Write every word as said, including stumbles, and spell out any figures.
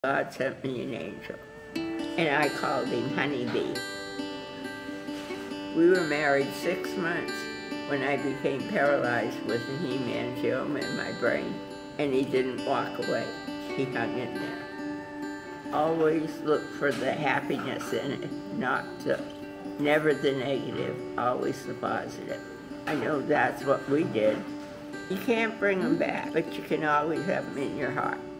God sent me an angel, and I called him Honeybee. We were married six months when I became paralyzed with a hemangioma in my brain, and he didn't walk away. He hung in there. Always look for the happiness in it, not the, never the negative, always the positive. I know that's what we did. You can't bring them back, but you can always have them in your heart.